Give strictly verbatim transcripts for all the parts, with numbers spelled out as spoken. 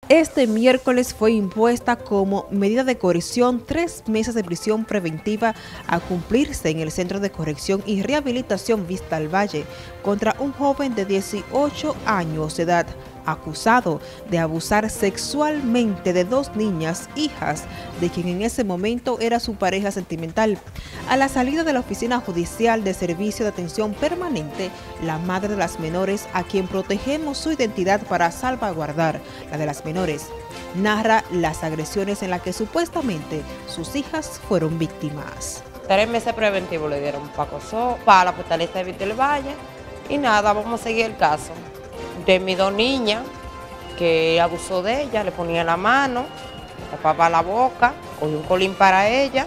Este miércoles fue impuesta como medida de coerción tres meses de prisión preventiva a cumplirse en el Centro de Corrección y Rehabilitación Vista al Valle contra un joven de dieciocho años de edad acusado de abusar sexualmente de dos niñas, hijas de quien en ese momento era su pareja sentimental. A la salida de la Oficina Judicial de Servicio de Atención Permanente, la madre de las menores, a quien protegemos su identidad para salvaguardar la de las menores, narra las agresiones en las que supuestamente sus hijas fueron víctimas. Tres meses preventivos le dieron para Coso, para la fortaleza de Vista al Valle, y nada, vamos a seguir el caso de mis dos niñas, que abusó de ella, le ponía la mano, le tapaba la boca, cogí un colín para ella,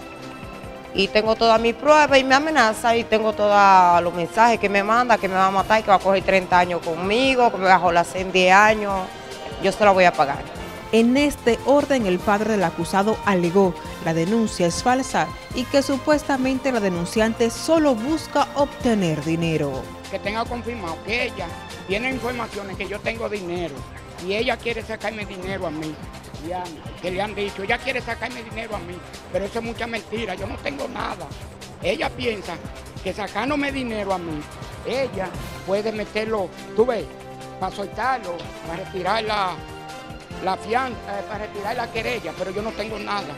y tengo todas mis pruebas y me amenaza, y tengo todos los mensajes que me manda, que me va a matar, que va a coger treinta años conmigo, que me va a jolar en diez años, yo se la voy a pagar. En este orden, el padre del acusado alegó la denuncia es falsa y que supuestamente la denunciante solo busca obtener dinero. Que tenga confirmado que ella tiene informaciones que yo tengo dinero y ella quiere sacarme dinero a mí, ya, que le han dicho, ella quiere sacarme dinero a mí, pero eso es mucha mentira, yo no tengo nada. Ella piensa que sacándome dinero a mí, ella puede meterlo, tú ves, para soltarlo, para retirar la, la fianza, eh, para retirar la querella, pero yo no tengo nada.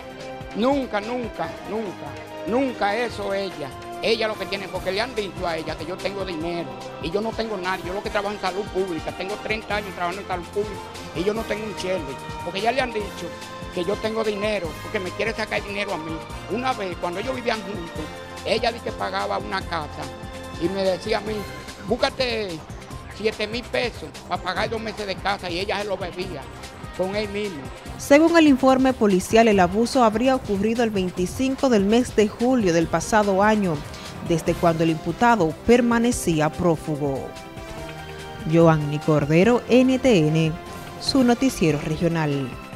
Nunca, nunca, nunca, nunca eso ella. Ella lo que tiene, porque le han dicho a ella que yo tengo dinero y yo no tengo nada, yo lo que trabajo en salud pública, tengo treinta años trabajando en salud pública y yo no tengo un chele, porque ya le han dicho que yo tengo dinero, porque me quiere sacar dinero a mí. Una vez, cuando ellos vivían juntos, ella dice que pagaba una casa y me decía a mí, búscate siete mil pesos para pagar dos meses de casa y ella se lo bebía con él mismo. Según el informe policial, el abuso habría ocurrido el veinticinco del mes de julio del pasado año, desde cuando el imputado permanecía prófugo. Joanny Cordero, N T N, su noticiero regional.